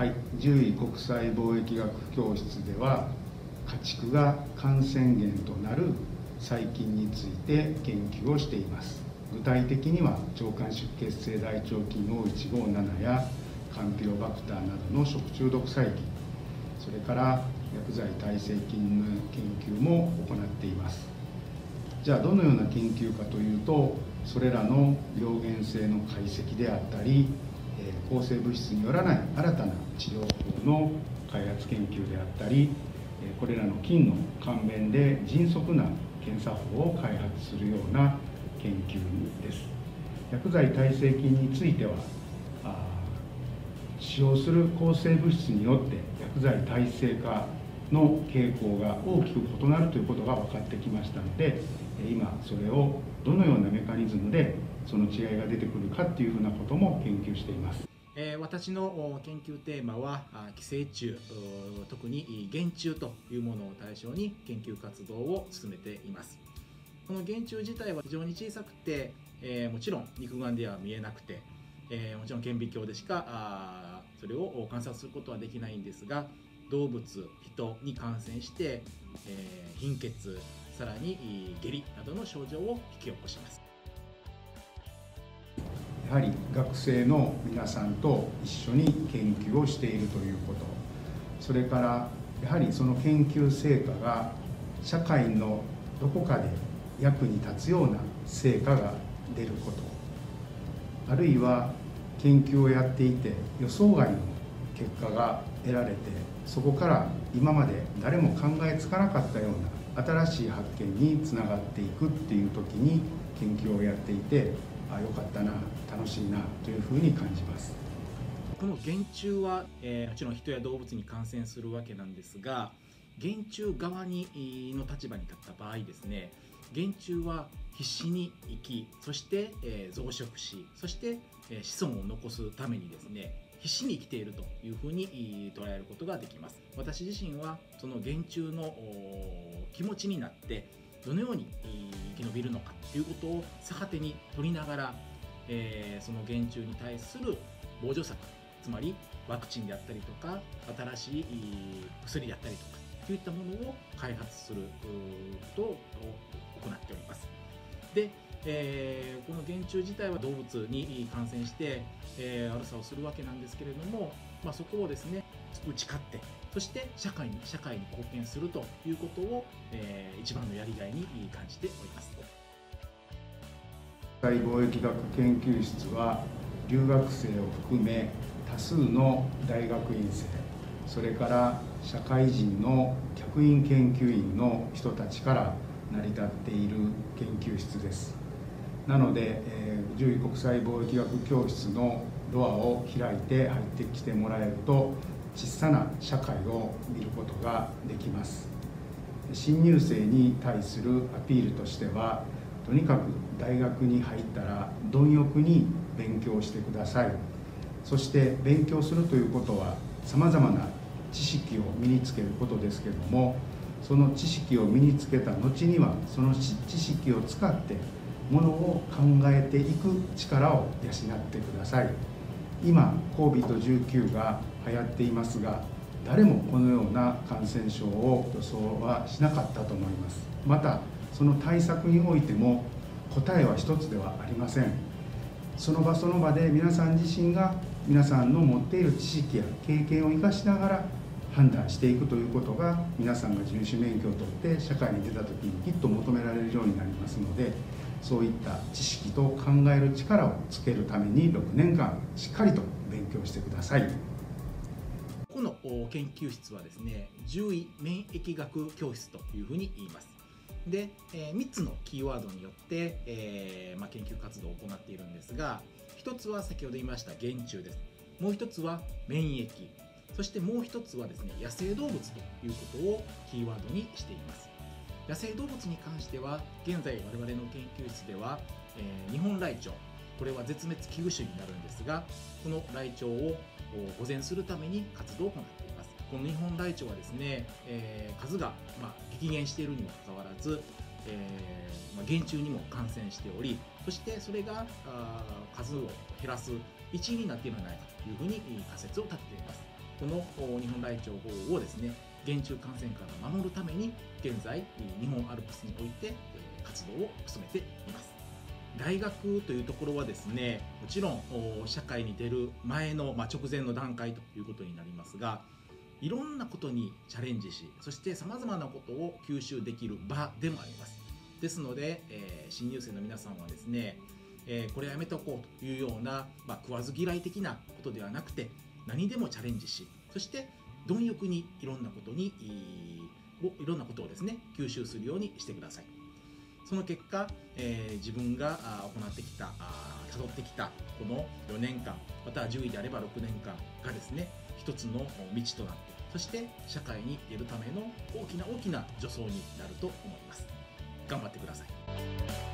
はい、獣医国際貿易学教室では、家畜が感染源となる細菌について研究をしています。具体的には腸管出血性大腸菌 O157 やカンピロバクターなどの食中毒細菌、それから薬剤耐性菌の研究も行っています。じゃあどのような研究かというと、それらの病原性の解析であったり、抗生物質によらない新たな治療法の開発研究であったり、これらの菌の簡便で迅速な検査法を開発するような研究です。薬剤耐性菌については、使用する抗生物質によって薬剤耐性化の傾向が大きく異なるということが分かってきましたので、今それをどのようなメカニズムでその違いが出てくるかというふうなことも研究しています。 私の研究テーマは寄生虫、特に原虫というものを対象に研究活動を進めています。この原虫自体は非常に小さくて、もちろん肉眼では見えなくて、もちろん顕微鏡でしかそれを観察することはできないんですが、動物、人に感染して、貧血、さらに下痢などの症状を引き起こします。 やはり学生の皆さんと一緒に研究をしているということ、それからやはりその研究成果が社会のどこかで役に立つような成果が出ること、あるいは研究をやっていて予想外の結果が得られて、そこから今まで誰も考えつかなかったような新しい発見につながっていくっていう時に研究をやっていて、よかったな、楽しいなというふうに感じます。 この原虫は、もちろん人や動物に感染するわけなんですが、原虫側の立場に立った場合ですね、原虫は必死に生き、そして、増殖し、そして、子孫を残すためにですね、必死に生きているというふうに捉えることができます。私自身はその原虫の気持ちになって、どのように生き延びるのかということを逆手に取りながら、その原虫に対する防除策、つまりワクチンであったりとか新しい薬であったりとかといったものを開発することを行っております。で、この原虫自体は動物に感染して、悪さをするわけなんですけれども、そこをですね打ち勝って、そして社会に貢献するということを、一番のやりがいに感じております。 国際貿易学研究室は留学生を含め多数の大学院生、それから社会人の客員研究員の人たちから成り立っている研究室です。なので、獣医国際貿易学教室のドアを開いて入ってきてもらえると、小さな社会を見ることができます。新入生に対するアピールとしては、とにかく大学に入ったら貪欲に勉強してください。そして勉強するということはさまざまな知識を身につけることですけども、その知識を身につけた後にはその知識を使ってものを考えていく力を養ってください。今 COVID-19 が流行っていますが、誰もこのような感染症を予想はしなかったと思います。またその対策においても答えは一つではありません。その場その場で皆さん自身が皆さんの持っている知識や経験を生かしながら判断していくということが、皆さんが巡視免許を取って社会に出た時にきっと求められるようになりますので、そういった知識と考える力をつけるために6年間しっかりと勉強してください。 この研究室はですね、獣医免疫学教室というふうに言います。で、3つのキーワードによって、研究活動を行っているんですが、1つは先ほど言いました原虫です。もう1つは免疫、そしてもう1つはですね野生動物ということをキーワードにしています。野生動物に関しては現在我々の研究室では、日本ライチョウ、これは絶滅危惧種になるんですが、このライチョウを保全するために活動を行っています。この日本ライチョウはですね、数が激減しているにもかかわらず、原虫にも感染しており、そしてそれが数を減らす一因になっているのではないかというふうに仮説を立てています。 この日本大腸法をですね、原虫感染から守るために現在日本アルプスにおいて活動を進めています。大学というところはですね、もちろん社会に出る前の、直前の段階ということになりますが、いろんなことにチャレンジし、そしてさまざまなことを吸収できる場でもあります。ですので、新入生の皆さんはですね、これやめとこうというような、食わず嫌い的なことではなくて、何でもチャレンジし、そして貪欲にいろんなことをですね、吸収するようにしてください。その結果、自分が行ってきた、辿ってきたこの4年間、または10位であれば6年間がですね、一つの道となって、そして社会に出るための大きな助走になると思います。頑張ってください。